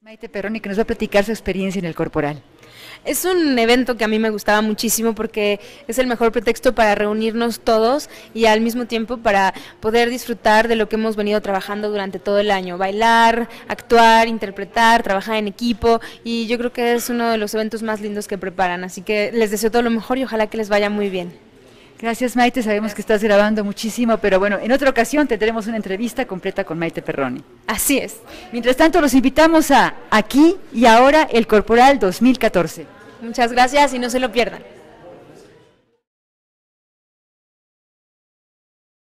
Maite Perroni, que nos va a platicar su experiencia en el Corporal. Es un evento que a mí me gustaba muchísimo porque es el mejor pretexto para reunirnos todos y al mismo tiempo para poder disfrutar de lo que hemos venido trabajando durante todo el año. Bailar, actuar, interpretar, trabajar en equipo, y yo creo que es uno de los eventos más lindos que preparan. Así que les deseo todo lo mejor y ojalá que les vaya muy bien. Gracias, Maite, sabemos que estás grabando muchísimo, pero bueno, en otra ocasión tendremos una entrevista completa con Maite Perroni. Así es. Mientras tanto, los invitamos a Aquí y Ahora, el Corporal 2014. Muchas gracias y no se lo pierdan.